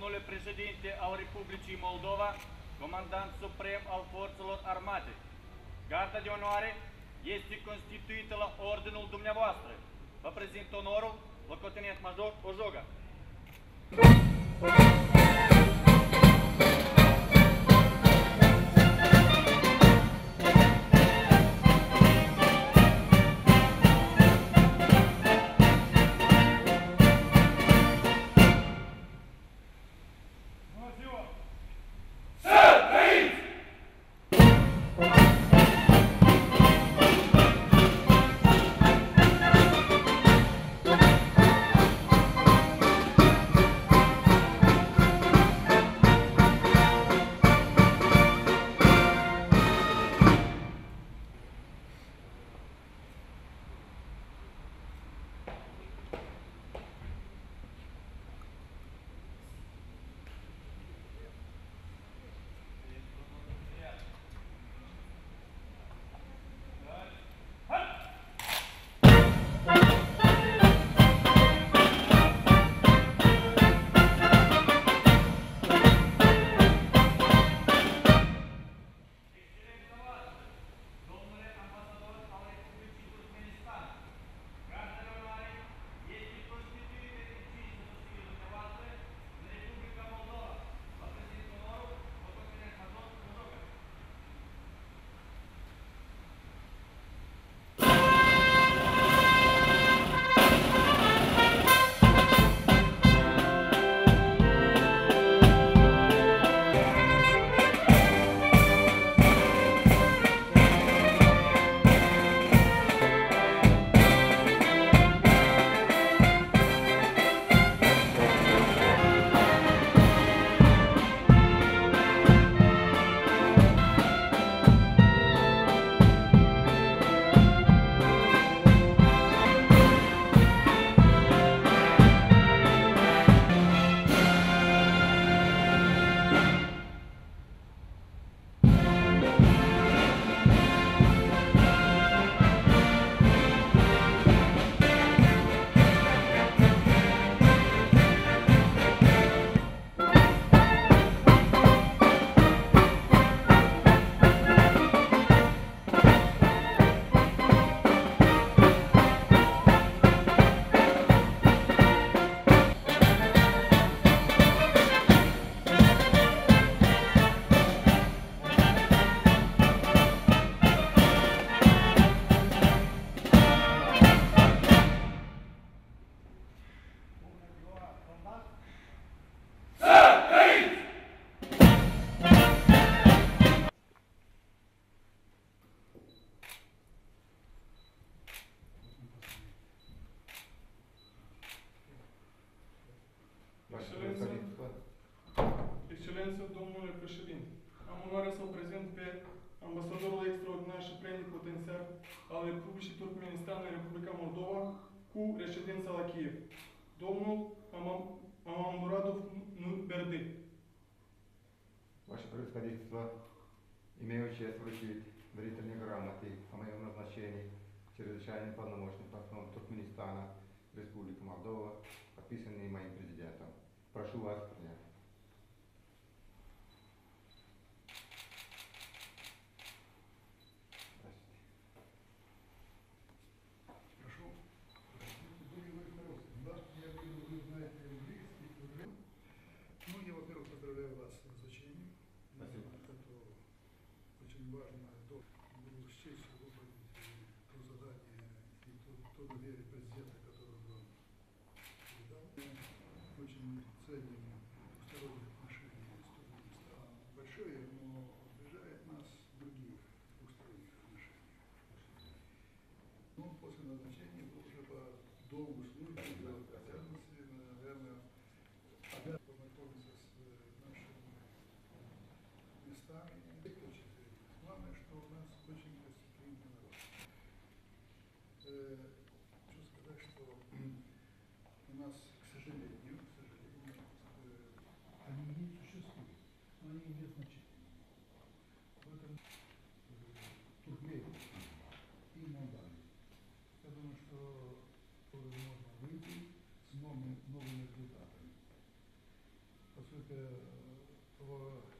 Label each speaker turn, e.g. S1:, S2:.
S1: domnule președinte al Republicii Moldova, comandant suprem al Forțelor Armate. Garda de onoare este constituită la ordinul dumneavoastră. Vă prezint onorul, locotenent major Ojoga.
S2: Excelență, domnule președinte, am onoarea să-l prezint pe ambasadorul extraordinar și plenipotențiar al Republicii Turkmenistan în Republica Moldova cu reședința la Kiev, domnul Амамурадов Берды.
S3: Ваше превосходительство, имею честь вручить доверительные грамоты о моем назначении чрезвычайным полномочным послом Туркменистана в Республику Молдова, подписанные моим президентом. Прошу вас принять.
S4: Важно было с честью выполнить то задание и то доверие президента, которое он передал. Очень ценим двусторонние отношения с Туркменистаном. Большое, но сближает нас другие двусторонние отношения. Но после назначения уже по долгу службы, обязанности, наверное, обязан познакомиться с нашими местами. Главное, что у нас очень гостеприимный народ. Хочу сказать, что у нас, к сожалению, они не существуют, но они имеют значение. В этом Туркмении и Молдавии. Я думаю, что можно выйти с новыми результатами. сути, того